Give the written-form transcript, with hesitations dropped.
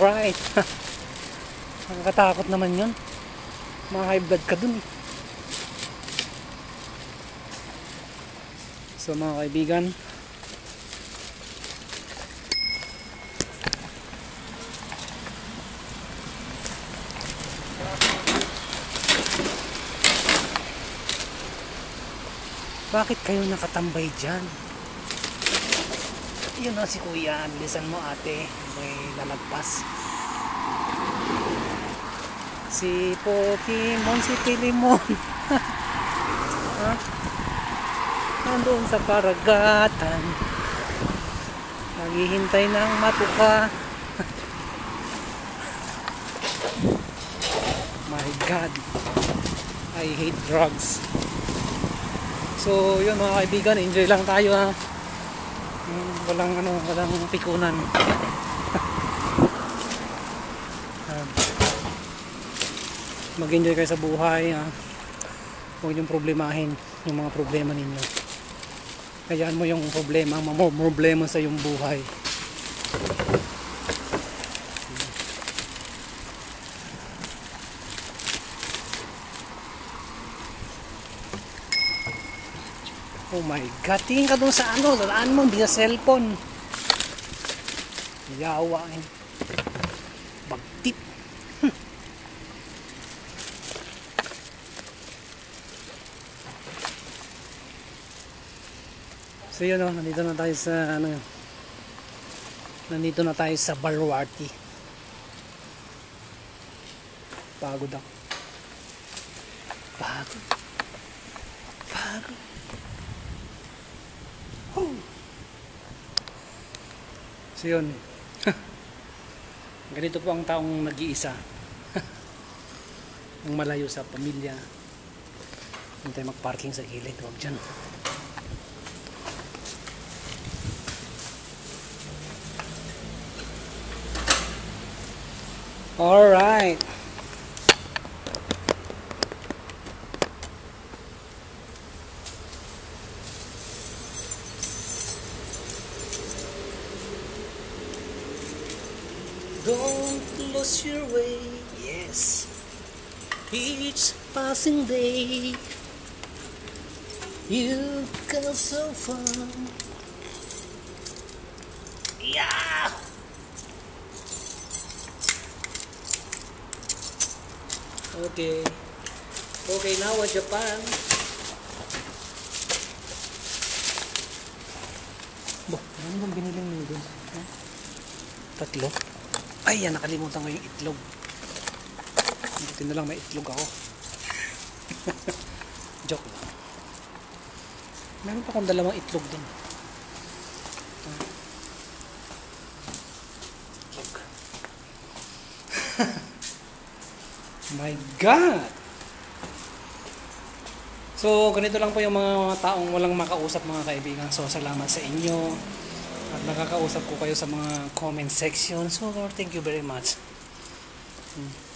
Alright. Nakakatakot naman yun. Mga high blood ka dun eh. So mga kaibigan, bakit kayo nakatambay dyan? Yun na si kuya, bilisan mo ate, may lalagpas. Si Pokemon, si Pilimon. Ha? Nandoon sa karagatan, naghihintay ng matuka. My God, I hate drugs. So yun mga kaibigan, enjoy lang tayo ha. Walang pikunan. Mag-enjoy kayo sa buhay ha. Huwag niyong problemahin yung mga problema ninyo. Hayaan mo yung problema, problema sa iyong buhay. Oh my God, tingin ka dun sa ano, daan mo, hindi sa cellphone. Yawain. Bagtip. So yun o, nandito na tayo sa ano, nandito na tayo sa Balwarte. Pagod ako. Pagod. So yun. Ganito po ang taong nag-iisa. Ang malayo sa pamilya. Hindi tayo mag-parking sa gilid. Huwag dyan. Alright. Don't lose your way, yes. Each passing day, you go so far. Yeah. Okay. Okay, now what Japan? Ano bang biniling noodles? Tatlo? Ay, yan, nakalimutan ko yung itlog. Buti na lang may itlog ako. Joke lang. Meron pa akong dalawang itlog din. Itlog. My God! So, ganito lang po yung mga taong walang makausap mga kaibigan. So, salamat sa inyo. At nakakausap ko kayo sa mga comment section. So, thank you very much.